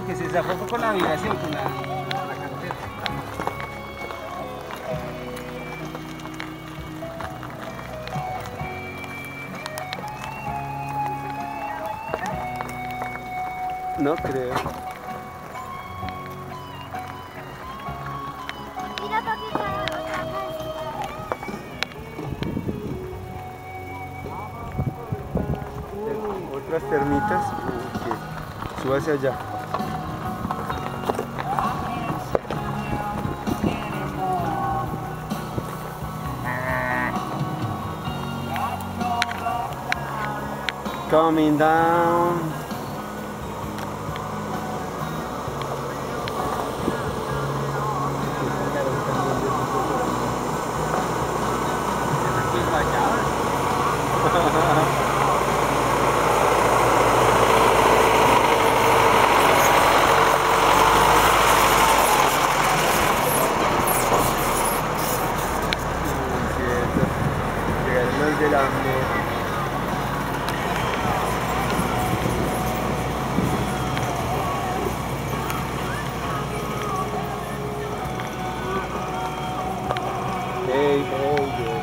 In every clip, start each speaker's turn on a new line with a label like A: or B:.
A: que se zafó fue con la vibración, con la cantera.
B: No creo.
C: Mira, papi,
B: Otras termitas. Sube hacia allá. Coming down. Llegaremos del hambre. Hey, hey.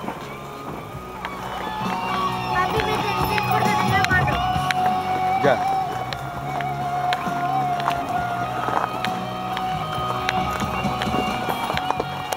C: papi, me tenés el cordón en la mano.
B: Ya.